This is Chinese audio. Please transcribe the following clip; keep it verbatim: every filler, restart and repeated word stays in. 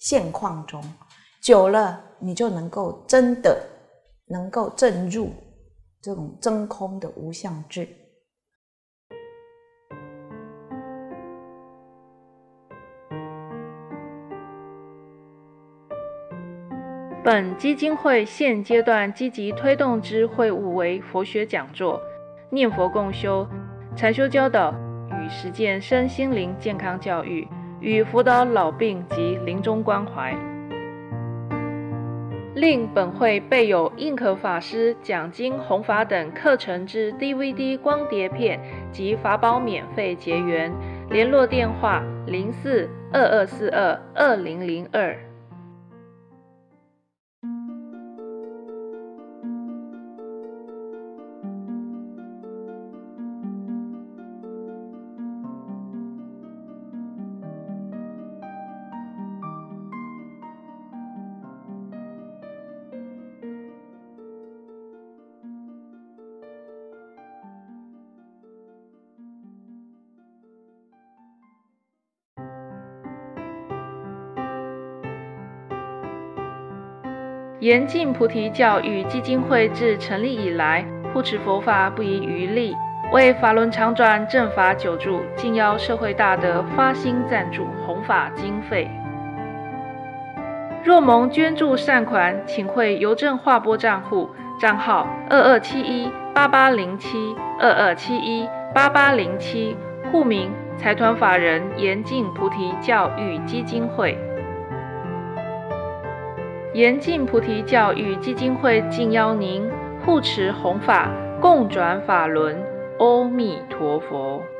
现况中，久了你就能够真的能够证入这种真空的无相智。 本基金会现阶段积极推动之会务为佛学讲座、念佛共修、禅修教导与实践身心灵健康教育，与辅导老病及临终关怀。另本会备有印可法师讲经弘法等课程之 D V D 光碟片及法宝免费结缘，联络电话零四二二四二二零零二。严禁菩提教育基金会自成立以来，护持佛法不遗余力，为法轮常转正法久住，敬邀社会大德发心赞助弘法经费。若蒙捐助善款，请汇邮政划拨账户，账号二二七一八八零七二二七一八八零七，户名财团法人严禁菩提教育基金会。严禁菩提教育基金会敬邀您护持弘法，共转法轮。阿弥陀佛。